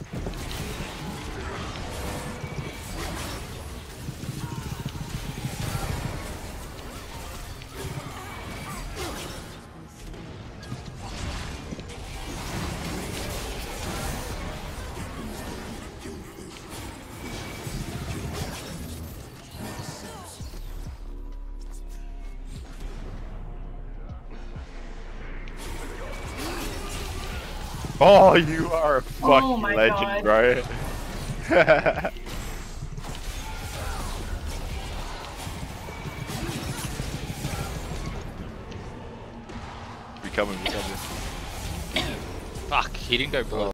Oh, you are a Oh fucking my legend, God. bro. We coming. Fuck, he didn't go below.